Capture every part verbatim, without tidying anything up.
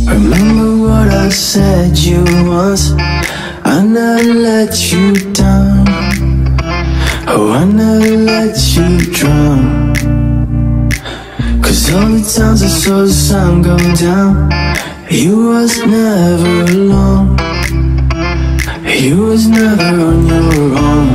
Remember what I said you once. I never let you down. Oh, I never let you drown. Cause all the times I saw the sun go down, you was never alone. You was never on your own.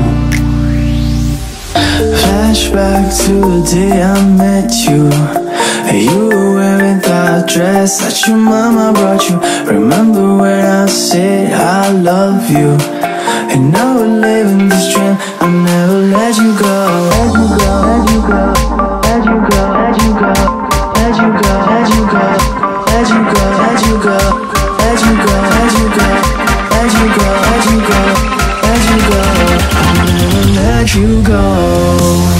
Flashback to the day I met you. You were wearing that dress that your mama brought you. Remember when I said I love you? And now we're living this dream. I'll never let you go. Let you go, let you go, let you go, let you go, let you go, let you go, let you go, let you go, let you go, let you go, let you go, let you go, let you go. I'll never let you go.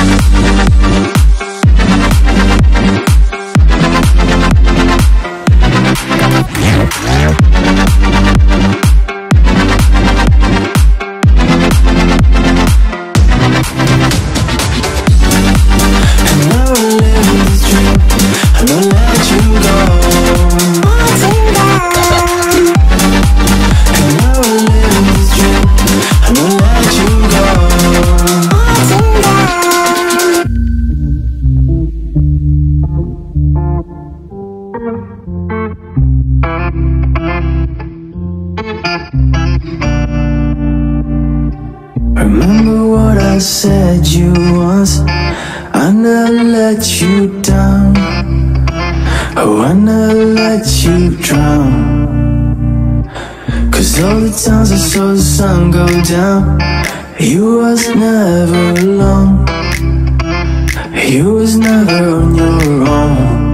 Remember what I said you once. I never let you down. Oh, I never let you drown. Cause all the times I saw the sun go down, you was never alone. You was never on your own.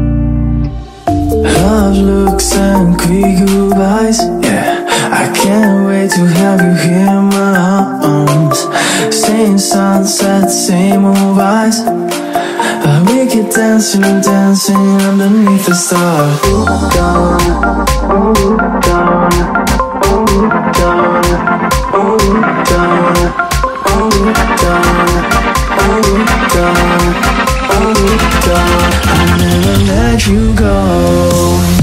Love looks and quick goodbyes, yeah. I can't wait to have you here in my arms. Same sunset, same old vibes, but we keep dancing and dancing underneath the stars. Ooh, down, ooh, down, ooh, down, ooh, down, ooh, down, ooh, down, ooh, down. I'll never let you go.